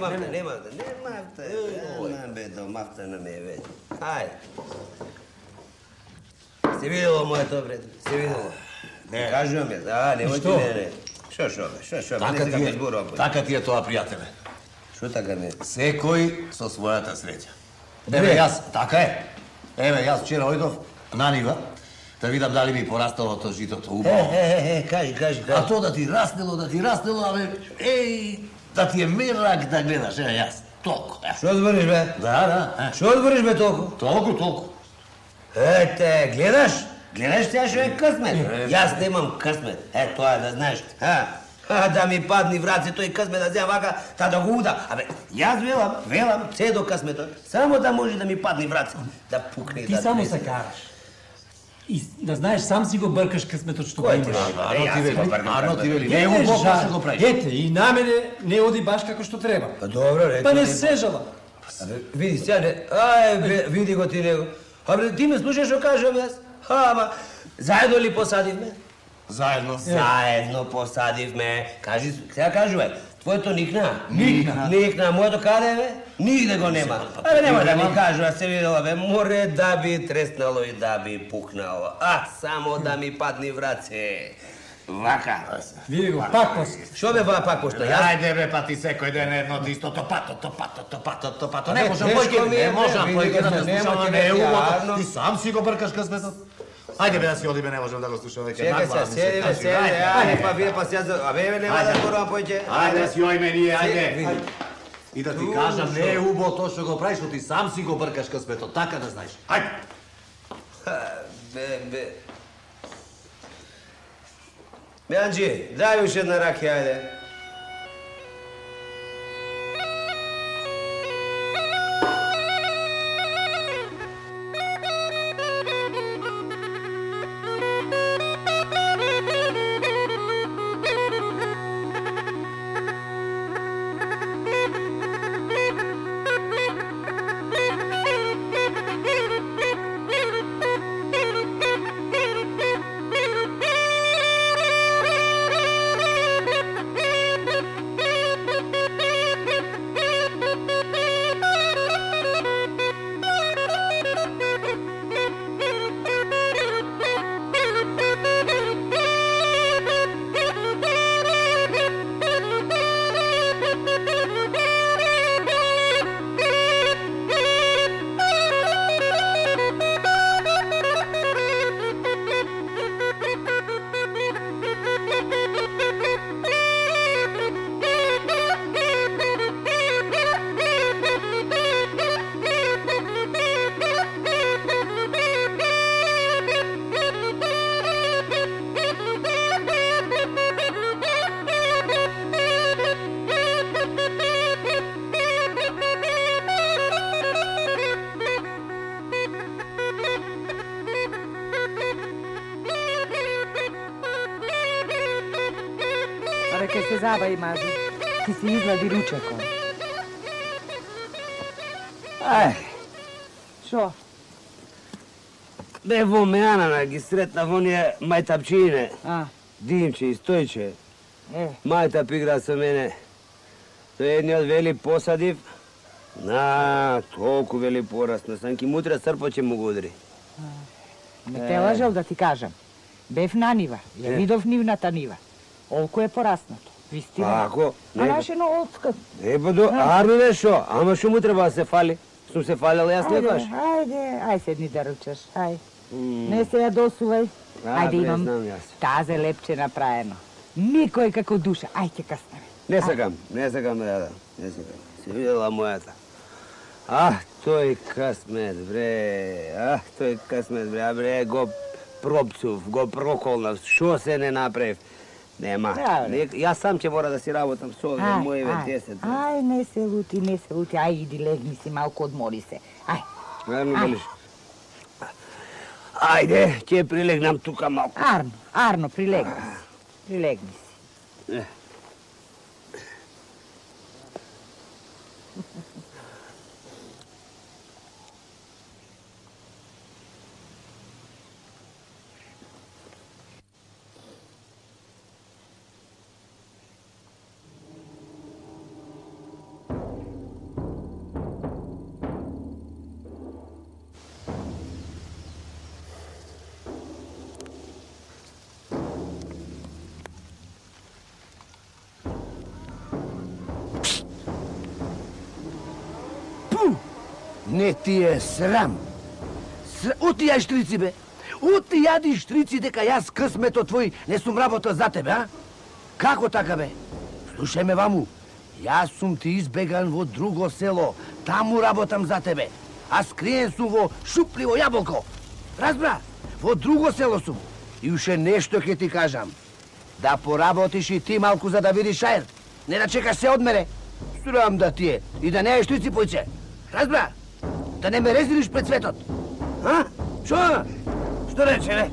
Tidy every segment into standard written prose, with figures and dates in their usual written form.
mafta nam je već. Hajde. Si vidjelo moje to, pred? Si vidjelo? Ne. Kažu vam je, da, nemoj ti mene. Što, nisi ga me zburo. Taka ti je to, prijatele. Što taka mi je? Sve koji so svojata sreća. Evo jaz, taka je. Evo jaz včera ojdov na niva, da vidim da li mi porastalo to žito, to ubo. Kaži. A to da ti rastnilo, ali da ti je mirak da gledaš, evo jaz, toliko. Što zboriš, be? Da. Što zboriš, be, toliko? Toliko. Te, gledaš? Gledaš ti ja što je krsmet? Jaz nemam krsmet, to je da znaš. Da mi padni vraci, to je krsmet, da zemam vaka, ta da guda. Jaz velam, sve do krsmeta, samo da može da mi padni vraci, da pukne. Ti samo se karaš. I da znaš, sam si go brkaš krsmetot što ga imaš. Arno ti veli, ne u Bog što go praviš. Ete, i na mene ne odi baš kako što treba. Pa dobro, reći. Pa ne sežala. Vidi, sjane, vidi go ti nego. Ti me slušaš što kažem jaz? Zajedno li posadiv me? Zajedno posadiv me. Sada kažu, tvoje to nikna? Nikna, moje to kada je, nigde go nema. Nemoj da mi kažu, ja se vidjela, more da bi tresnalo i da bi puknalo. Samo da mi padni vrace. Vaka. Vidi go, paklost. Što be paklost? Ajde be, pa ti seko ide na jedno isto, to pato. Ne možem pojke da te slušamo, ne uvodo. Ti sam si go brkaš krsmetot. Ajde be da si odi be, ne možem da go slušam ove. Čekaj se, sjedi, ajde pa bije pa sjedi, a bebe nema da skoro pojče. Ajde, joj meni, ajde. I da ti kažem, ne ubo to što go praviš, ti sam si go brkaš krsmetot, taka da znaš. Ajde. Bebe. Mijanđi, daj još jedna rakija, ajde. Kaj se zabavi, Maži? Ti si izgledi ručakom. Šo? Bevo me Anana, gi sretna, on je majtapčine. Dimči i Stojče. Majtap igra sa mene. To je jedni od veli posadiv. Toliko veli porasno sam, ki mutra srpo će mu gudri. Ne te lažel da ti kažem. Bev na niva, je vidov nivnata niva. Olko je porasnato. Vistina. Ako? A naš jedno olska. Arno nešto, ama što mu treba se fali? Sam se falila, jas ne kaš? Aj sedni da ručaš, aj. Ne se ja dosuvaj. Ajde imam taze lepče napraveno. Nikoj kako duša, aj će kasnije. Ne sakam, rada, ne sakam. Si vidjela moja ta. To je kasmet, bre, a bre, go probcov, go prokolnav, što se ne napravi. Nema. Ja sam će mora da si rabotam s ovdje, moje već 10. Aj, ne se luti, aj idi legni si malko odmori se. Aj. Ajde, će prilegnam tuka malko. Arno, prilegni si. Не ти е срам. Ути ја штрици, бе. Ути јади штрици дека јас късмето твој не сум работа за тебе, а? Како така, бе? Слушај ме ваму. Јас сум ти избеган во друго село. Таму работам за тебе. А скриен сум во шупливо јаболко. Разбра? Во друго село сум. И уште нешто ќе ти кажам. Да поработиш и ти малку за да видиш шајер. Не да чекаш се од мене. Срам да ти е. И да не еш штрици, појче. Разбра? Да не ме резилиш пред светот. А? Шо? Што рече, бе?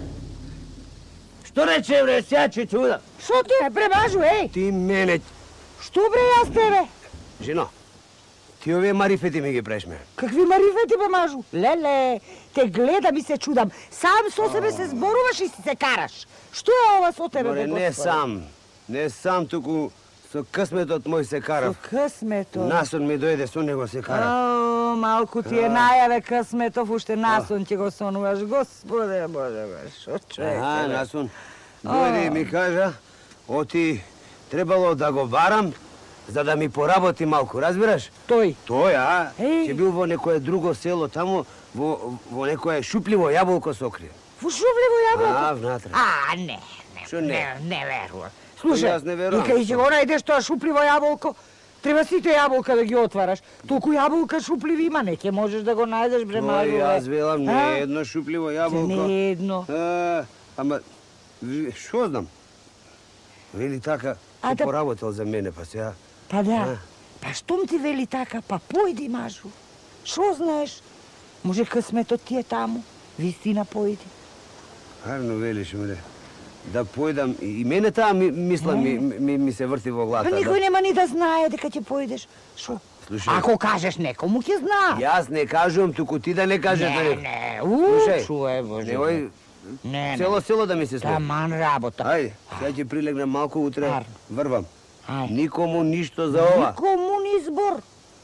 Што рече, бре, сега ќе чудам. Шо ти е, бре, Мажу, еј? Ти мене... Што, бре, јас тебе? Жено, ти овие марифети ми ги преш, ме. Какви марифети, бе, Мажу? Леле, те гледам и се чудам. Сам со себе се зборуваш и си се караш. Што е ова со тебе, бе, Море, не сам. Не сам, туку со късметот мој се карав. Со късметот? Насон ми дојде, со него се карав. О, малку ти е најаве късметов, уште насон ќе го сонуваш. Господе Боже, бе, шо човек? Насон. Дојде и ми кажа, оти требало да го барам, за да ми поработи малку, разбираш? Тој? Тој, а? Еј. Ќе бил во некое друго село, таму, во некое шупливо јаболко сокрие. Во шупливо јаболко? А, внатре. А, не, Шо не? Не верувам. Јас Слушај, не верувам. и кај ќе го најдеш тоа шупливо јаболко, треба сите јаболка да ги отвараш. Толку јаболка шупливи има, не ќе можеш да го најдеш, бре, Мажу, бе. Јас велам, не едно шупливо јаболко. Не едно. Ама, шо знам? Вели така, А ќе да- поработил за мене, па сега... Па да. Па штом ти вели така, па појди, Мажу. Шо знаеш? Може късметот ти е таму. Вистина појди. Харно велиш, мре. Да појдам, и мене таа мисла ми се врти во главата. Па никој нема ни да знае дека ќе појдеш. Шо? Слушај. Ако кажеш некому, ќе знае. Јас не кажувам, туку ти да не кажеш. Не, Слушај, чуе, Боже. Немој Не, село да ми се смее. Таман работа. Ајде, сега ќе прилегнем малку утре. Арно. Врвам. Ајде. Никому ништо за ова. Никому ни збор.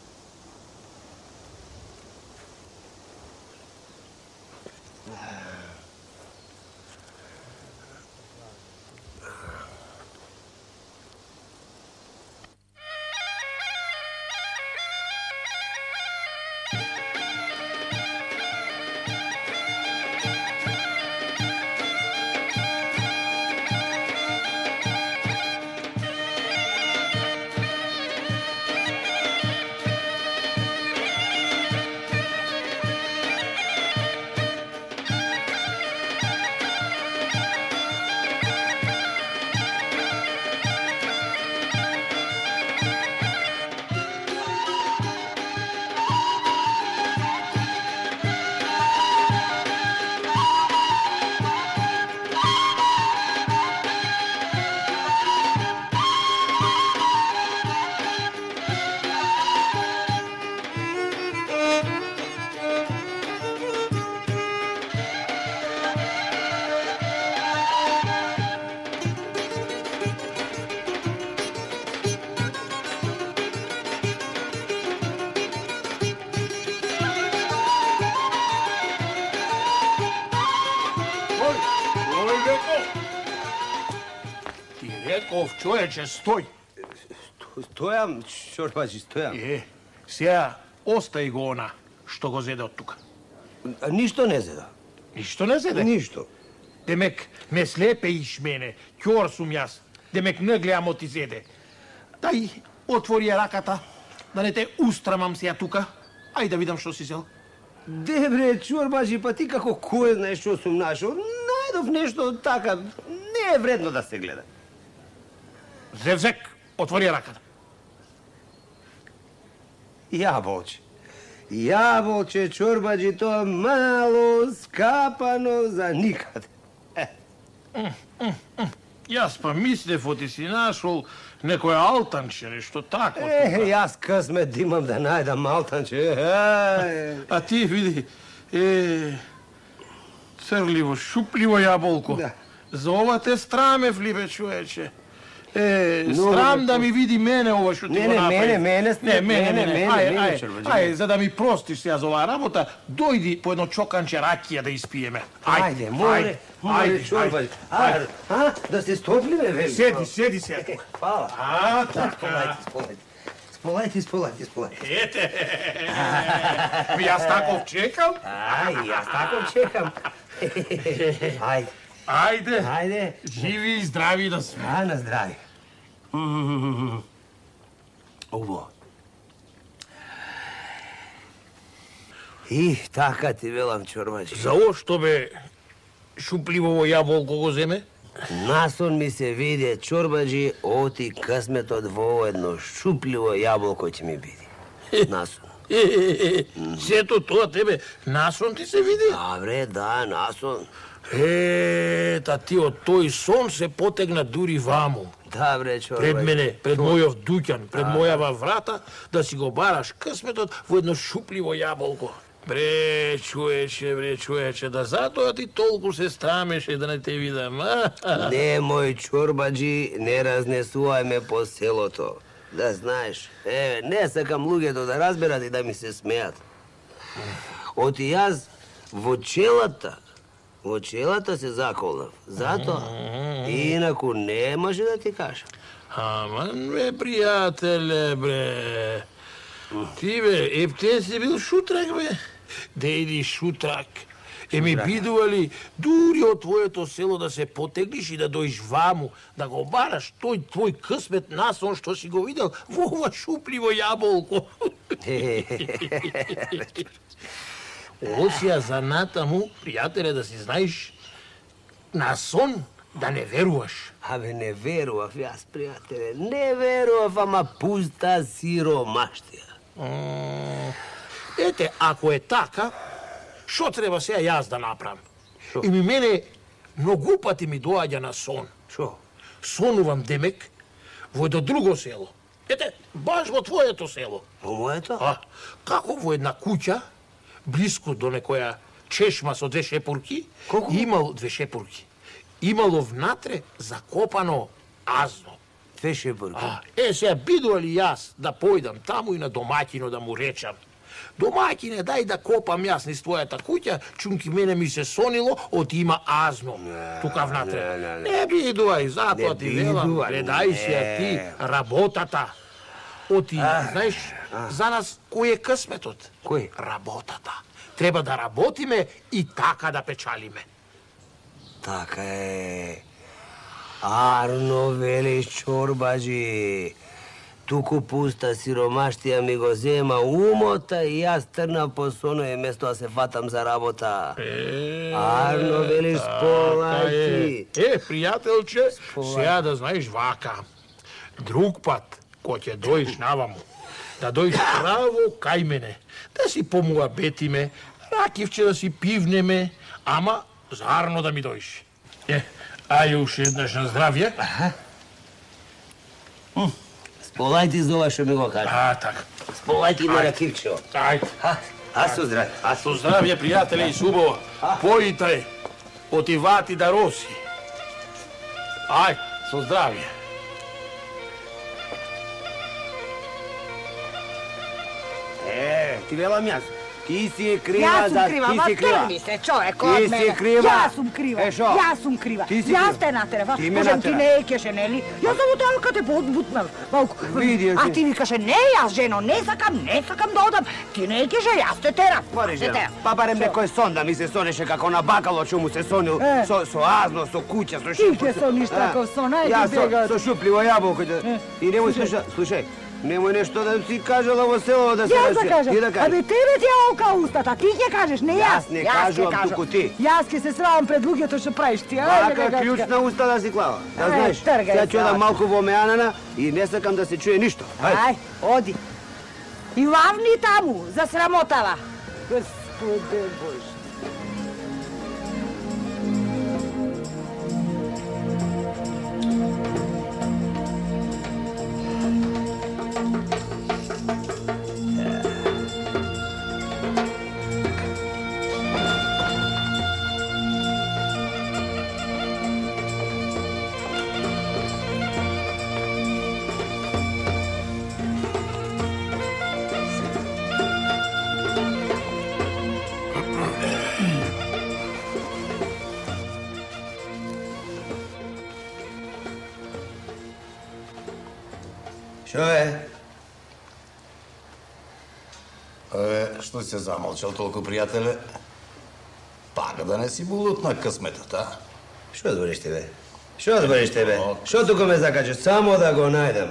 Реков, човече, стој. Стојам, чорбачи, стојам. Сега остај го она што го зеде од тука. Ништо не зеда. Ништо не зеде? Ништо. Демек, ме слепеиш мене, ќор сум јас. Демек, не гледам оти зеде. Дај, отвори ја раката, да не те устрамам сега тука. Ајде да видам што си зел. Де бре, чорбачи, па ти како кој знаеш што сум нашол? Најдов нешто така, не е вредно да се гледа. Зевзек, отвори ја раката. Јаболче. Јаболче, чорбаджи, тоа мало скапано за никаде. Јас па мислев оти си нашол некој алтанче, нешто тако. Јас късмет да имам да најдам алтанче. А ти види, црливо, шупливо јаболко. Да. За ова те страмев ли, бе, човече? Срам да ми види мене ова што ти го направи. мене, Ајде, за да ми простиш сега за оваа работа, дојди по едно чоканче ракија да испиеме. Ајде, море, чорбаджи. Да се стопли, бе, вели. Седи сега тука. Фала. Така. Sполайте. Ете, јас таков чекам. Јас таков чекам. Ајде, живи и здрави да сме. На здрави. Ово. И така ти велам, чорбаджи. За ошто бе шупливово јаболко го земе? Насон ми се виде, чорбаджи, оти късметот во едно шупливо јаболко ќе ми биде. Насон. Сето тоа тебе насон ти се види? Добре, да, насон. Та ти од тој сон се потегна дури ваму. Добре, чорбаджи. Пред мене, пред мојов дуќан, пред мојава врата, да си го бараш късметот во едно шупливо јаболко. Бре, чуече, да затоа ти толку се страмеше да не те видам, а? Не, мој чорбаджи, не разнесувај по селото. Да знаеш, не сакам луѓето да разберат и да ми се смеат. Оти јас во челата се заколнав. Затоа, инаку не може да ти кажам. Аман, бе, пријателе, бре. Ти, бе, епте си бил шутрак, бе. Дејди шутрак. Ми бидували дури од твоето село да се потеглиш и да дојш ваму, да го бараш тој твој късмет насон што си го видел во ова шупливо јаболко. Осија за натаму, пријателе, да си знаеш, на сон да не веруваш. Абе, не верував јас, пријателе, не верував, ама пуста сиромаштија. Ете, ако е така, шо треба сега јас да направам? И мене многу пати ми доаѓа на сон. Шо? Сонувам, демек, во едно друго село. Ете, баш во твоето село. Во моето? Како во една куќа, блиску до некоја чешма со две шепурки, имал две шепурки. Имало внатре закопано азно. Две шепурки? Сега бидували јас да појдам таму и на домаќино да му речам: домаќине, дај да копам јас низ твојата куќа, чунки мене ми се сонило, оти има азно тука внатре. Не бидувај, затоа ти велам, предај си ја ти работата. Оти, знаеш, за нас кој е късметот? Кој? Работата. Треба да работиме и така да печалиме. Така е. Арно велиш, чорбаджи. Туку пуста сиромаштија ми го зема умота и јас трнав по соно и место да се фатам за работа. Арно велиш, сполајки. Пријателче, сега да знаеш вака. Друг пат, кој ќе дојш наваму, да дојш право кај мене, да си помуабетиме, ракивче да си пивнеме, ама зарно да ми дојш. Ајде уште еднаш на здравје. Сполајти за ова што ми го кажа. Така. Сполајти на ракивчево. Ајде. Со здравје. Со здравје, пријателе, и субово. Поитај, отивати да роси. Ајде, со здравје. Ти велам јас. Ти си е крива. Јас сум крива, ма тргни се човек од мене. Јас сум крива, јас сум крива. Јас те натерав, можем ти не екеше, нели? Јас само така те подбутнав. А ти викаше, не, јас жено, не сакам да одам. Ти не екеше, јас те терав. Па барем некој сон да ми се сонеше како на бакало што му се сонил со азно, со куќа, со Ти ке сониш таков сон, ајде бега. Со шупливо јаболко. И немој слушај, немој нешто да си кажала во село да се Јас да кажам. Абе тебе ти ја ока устата, ти ќе кажеш, не јас. Јас не кажувам, туку ти. Јас ќе се сравам пред луѓето што правиш ти. Вака клjuč на уста да си клава. Да знаеш, сега ќе одам малку во меанана и не сакам да се чуе ништо. Ај, оди. И вавни таму, за срамотава. Господе Боже. Шо е? Што се замолчал толку, пријателе? Пак да не си булут на късметот, а? Што збориш тебе? Што збориш тебе? Што тука ме закачаш? Само да го најдам.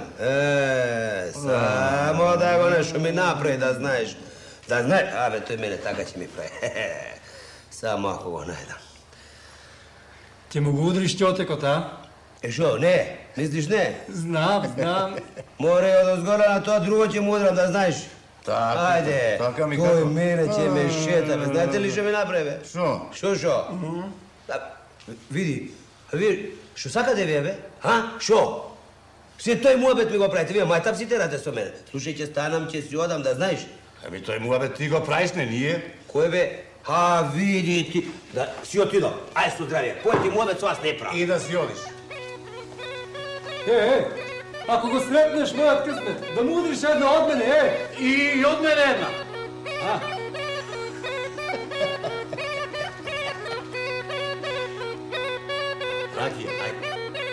Само да го најдам, што ми направи да знаеш. Да знаеш, абе, тој мене така ќе ми прави. Само ако го најдам. Ќе му го удриш ќотекот, а? Шо, не? Мислиш не? Знам. Море од озгора на тоа друго ќе му удрам, да знаеш. Така, Ајде, така ми како. тој мене ќе ме шета, бе. Знаете ли што ми направи, бе? Шо? Шо? Види, што сакате вие, бе? Шо? Се тој муабет ми го правите, вие мајтап си терате со мене. Слушај, ќе станам, ќе си одам, да знаеш. Еми, тој муабет ти го правиш, не ние? Кој бе? Види ти. Да, си отидо. Ајде со здравие. Кој ти муабет со вас не прави? И да си одиш. Ако го сретнеш мојот късмет, да му удриш една од мене, И од мене една. Раки, ајде.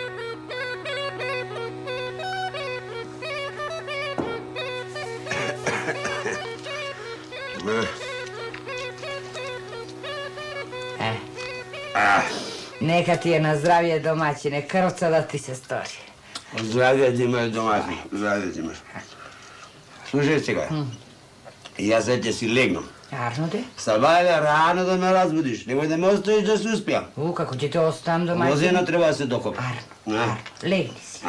Нека ти е на здравие, домаќине, крвца да ти се стори. Здравие ти ме, домашни. Здравие ти ме. Слушај сега. Јас сега ќе си легнам. Арно де? Ставајле рано да ме разбудиш. Немој да ме оставиш да се успијам. Како ќе те оставам, домаќине? Возено треба да се докопа. Арно, легни си.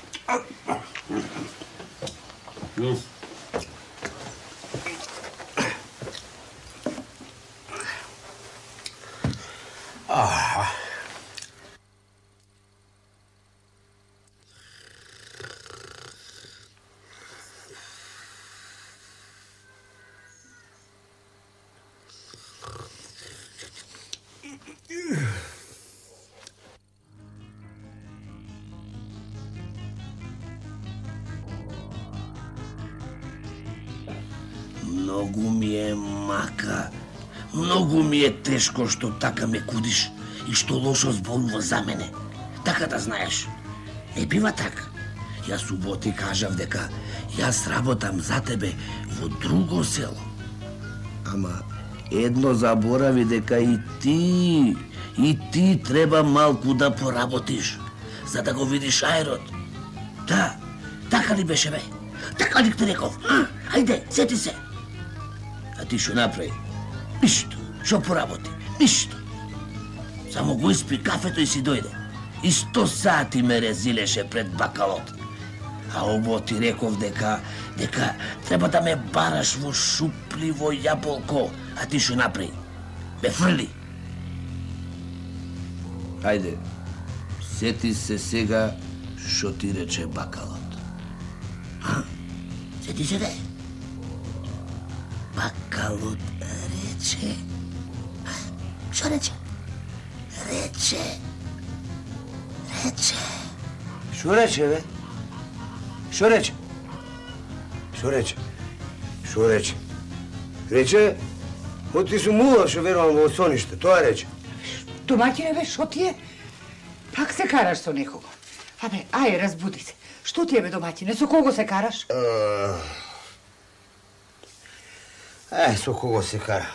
Многу ми е мака, многу ми е тешко што така ме кудиш и што лошо зборува за мене. Така да знаеш, не бива така. Јас суботи кажав дека јас работам за тебе во друго село. Ама едно заборави дека и ти треба малку да поработиш, за да го видиш аерот. Да, така ли беше, бе? Така ли ти реков? Ајде, сети се. А ти што направи? Ништо. Што поработи? Ништо. Само го испи кафето и си дојде. И 100 сати ме резилеше пред бакалот. А обо ти реков дека треба да ме бараш во шупливо јаболко. А ти што направи? Ме фрли. Ајде, сети се сега што ти рече бакалот. Сети се, де? Бакалот рече... Што рече? Рече... Што рече, бе? Што рече? Што рече? Што рече? Рече, ти сум мулав што верувам во сониште, тоа рече. Домаќине, бе, што ти е? Пак се караш со некого. Абе, ај, разбуди се. Што ти е, бе, домаќине? Со кого се караш? Со кого се кара?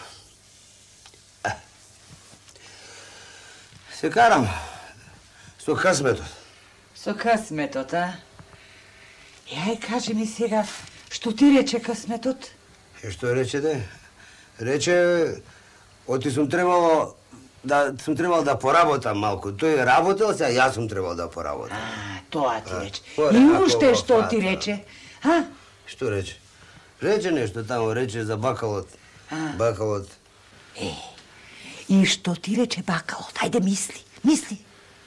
Се карам со късметот. Со късметот, а? Ај, кажи ми сега, што ти рече късметот? Што рече, де? Рече, оти сум требало да поработам малку. Тој работел, сега јас сум требал да поработам. Тоа ти рече. И уште што ти рече? Што рече? Рече нешто тамо, рече за бакалот. Бакалот. И што ти рече бакалот? Ајде мисли.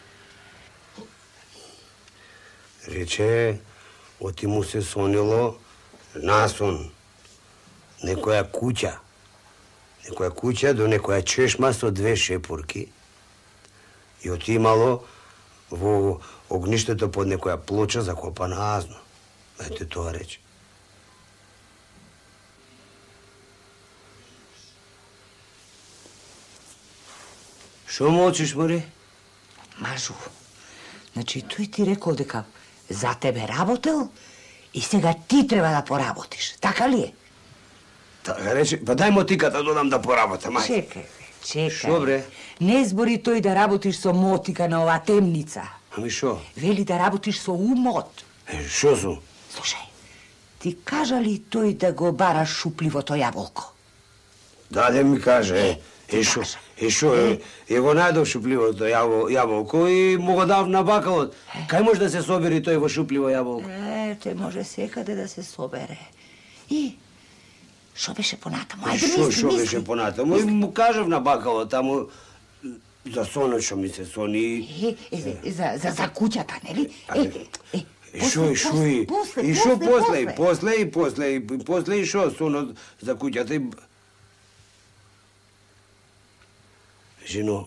Рече, оти му се сонило насон. Некоја куќа до некоја чешма со 2 шепурки и отимало во огништето под некоја плоча закопана азно. Ете тоа рече. Шо молчиш, море? Мажу, значи тој ти рекол дека за тебе работел и сега ти треба да поработиш, така ли е? Така рече, па дај мотиката додам да поработам, ајде. Чекај. Шо, бре? Не збори тој да работиш со мотика на оваа темница. Ами шо? Вели да работиш со умот. Шо су? Слушај, ти кажа ли тој да го бараш шупливото јаболко? Да ми каже, го најдов шупливото јаболко и му го дав на бакалот. Кај може да се собери тој во шупливо јаболко? Те може секаде да се собере. И шо беше понатаму? Ајде мисли. Шо беше понатаму? И му кажав на бакалот, таму за сонот што ми се сони. За куќата, нели? И шо после и шо сонот за куќата. Жено,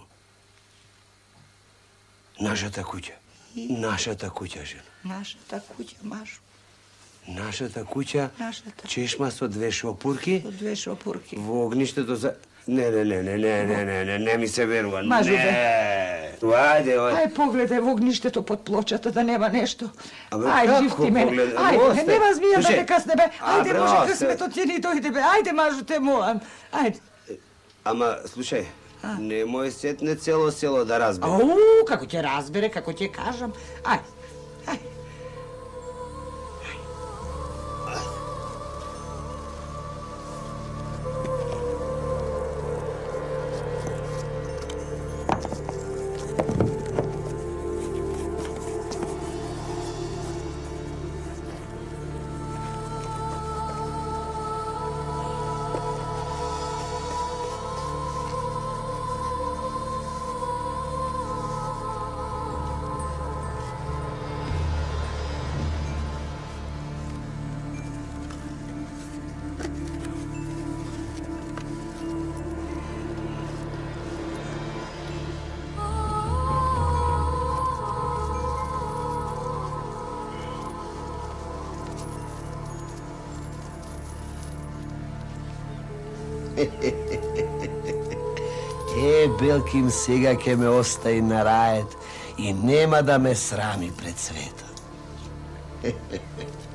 нашата куќа, жено. Нашата куќа, Машо. Нашата куќа, чешма со 2 шопурки. Со 2 шопурки. Во огништето за... Не ми се верува. Мажу, бе. Ајде. Ај, погледај во огништето под плочата да нема нешто. Ај, живти мене. Ајде, нема змија да те касне, бе. Ајде, може късметот ти ни дојде, бе. Ајде, Мажу, те молам. Ајде. Ама, слушај, немој сетне цело село да разбере. Ау, како ќе разбере, како ќе кажам. Ајде. Белким сега ќе ме остави на рајет и нема да ме срами пред светот.